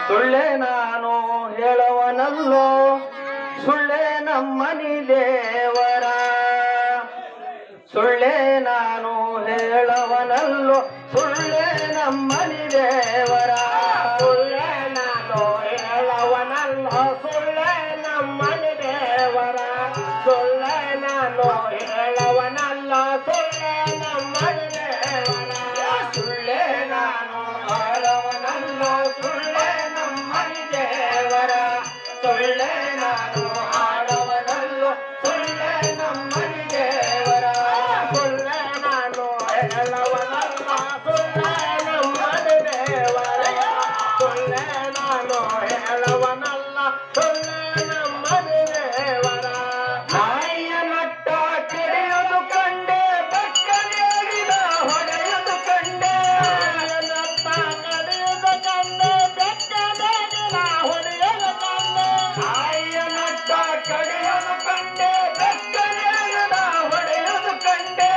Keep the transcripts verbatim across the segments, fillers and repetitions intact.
ಸುಳ್ಳೆ ನಾನು ಹೇಳವನಲ್ಲೋ ಸುಳ್ಳೆ ನಮ್ಮನಿ ದೇವರ ಸುಳ್ಳೆ ನಾನು ಹೇಳವನಲ್ಲೋ ಸುಳ್ಳೆ ನಮ್ಮನಿ ದೇವರ ಸುಳ್ಳೆ ನಾನು ಹೇಳವನಲ್ಲೋ ಸುಳ್ಳೆ ನಮ್ಮನಿ ದೇವರ ಸುಳ್ಳೆ ನಾನು ಹೇಳವನಲ್ಲೋ ಸುಳ್ಳೆ ನಮ್ಮನಿ ದೇವರ ಸುಳ್ಳೆ ನಾನು ಹೇಳವನಲ್ಲೋ ಸುಳ್ಳೆ ನಮ್ಮನಿ ದೇವರ ಸುಳ್ಳೆ ನಾನು ಆಡವನಲ್ಲೋ ಸುಳ್ಳೆ ನಮ್ಮನಿ ದೇವರ ಸುಳ್ಳೆ ನಾನು ಹೇಳವನಲ್ಲ ಸುಳ್ಳೆ ನಮ್ಮನಿ ದೇವರ ಸುಳ್ಳೆ ನಾನು ಹೇಳವನಲ್ಲ ಸುಳ್ಳೆ ನಮ್ಮನಿ ದೇವರ ನಾಯಿಯ ನಟ್ಟ ಕೆರೆಯೋದು ಕಂಡೆ ಬೆಕ್ಕನೆಯಾಗಿದ ಹೊಡೆಯೋದು ಕಂಡೆ ನತ್ತ ಕಡಿಯುವುದು ಕಂಡೆ ಬೆಕ್ಕದಾಗಿನ ಹೊಡೆಯಲು ಕಂಡೆ ನಾಯಿಯ ನಟ್ಟ ಕಡಿಯೋದು ಕಂಡೆ ಬೆಕ್ಕನೆಯಾಗಿದ ಹೊಡೆಯೋದು ಕಂಡೆ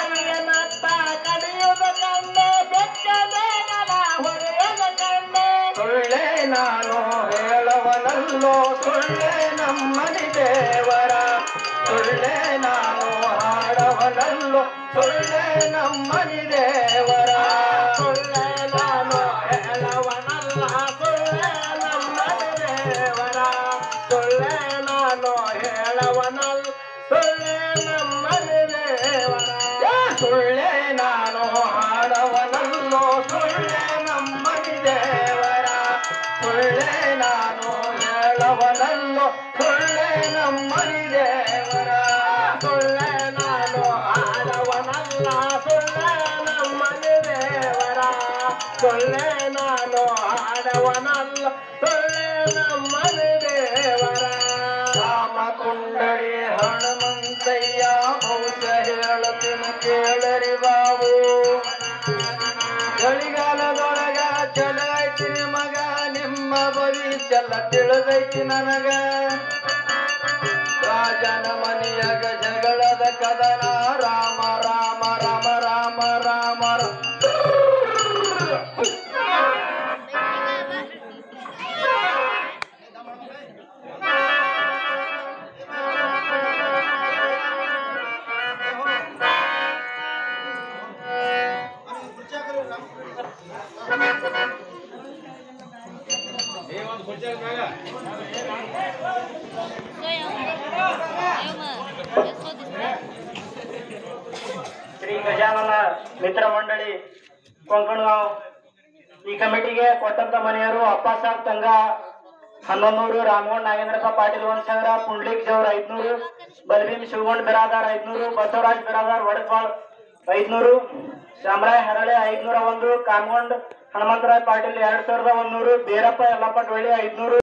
ನತ್ತ ಕಡಿಯುವುದು ಕಂಡೆ ಬೆಕ್ಕದಾಗಿನ ಹೊಡೆಯಲು ಕಂಡೆ ಸುಳ್ಳೆ ನಾನು ಹೇಳವನಲ್ಲೋ ಸುಳ್ಳೆ ನಮ್ಮನಿ ದೇವರ ಸುಳ್ಳೆ ನಾನು ಹಾಡವನಲ್ಲೋ ಸುಳ್ಳೆ ನಮ್ಮನಿ ದೇವರ ಸುಳ್ಳೆ ನಾನು ಹೇಳವನಲ್ಲ ಸುಳ್ಳೆ ನಮ್ಮನಿ ದೇವರ ಸುಳ್ಳೆ ನಾನು ಹೇಳವನಲ್ಲ ಸುಳ್ಳೆ ನಮ್ಮನಿ ದೇವರ ಸುಳ್ಳೆ ನಾನು ಹಾಡವನಲ್ಲೋ ಸುಳ್ಳೆ ನಮ್ಮನಿ ದೇವರ ಸುಳ್ಳೆ ನಾನು ಹೇಳವನಲ್ಲೋ ಸುಳ್ಳೆ ನಮ್ಮನಿ ದೇವರ ಸುಳ್ಳೆ ನಾನು ಆಡವನಲ್ಲ ಸುಳ್ಳೆ ನಮ್ಮನಿ ದೇವರ ಸುಳ್ಳೆ ನಾನು ಆಡವನಲ್ಲ ಸುಳ್ಳೆ ನಮ್ಮನಿ ದೇವರ ರಾಮ ಕುಂಡಳಿ ಹನುಮಂತಯ್ಯ ಬಹುಶ ಹೇಳತಿನ ಕೇಳರಿ ಬಾವು ಚಳಿಗಾಲದೊಳಗ ಚಲೈತಿ ಮಗ ನಿಮ್ಮ ಭವಿಷ್ಯಲ್ಲ ತಿಳಿದೈತಿ ನನಗ ರಾಜನ ಮನೆಯಾಗ ಜಗಳದ ಕದನ ರಾಮ ರಾಮ ರಾಮ ರಾಮ ರಾಮ ಶ್ರೀ ಗಜಾನನ ಮಿತ್ರ ಮಂಡಳಿ ಕೊಂಕಣಗಾಂವ್ ಈ ಕಮಿಟಿಗೆ ಕೊಟ್ಟಂತ ಮನೆಯವರು ಅಪ್ಪ ಸಾಬ್ ತಂಗ ಹನ್ನೊಂದೂರು ರಾಮಗೌಡ ನಾಗೇಂದ್ರಪ್ಪ ಪಾಟೀಲ್ ಒಂದ್ ಸಾವಿರ ಪುಂಡ್ಲಿಕ್ ಜವರ್ ಐದ್ನೂರು ಬಲಭೀಮ್ ಶಿವಗೊಂಡ್ ಬಿರಾದಾರ್ ಐದ್ನೂರು ಬಸವರಾಜ್ ಬಿರಾದಾರ್ ವಡಕ್ವಾಳ್ ಐದ್ನೂರು ಶಾಮರಾಯ್ ಹರಳೆ ಐದ್ನೂರ ಒಂದು ಕಾಮಗೊಂಡ್ ಹನುಮಂತರಾಯ್ ಪಾಟೀಲ್ ಎರಡ್ ಸಾವಿರದ ಒಂದೂರು ಬೀರಪ್ಪ ಯಲ್ಲಪ್ಪ ಡೊಳ್ಳಿ ಐದ್ನೂರು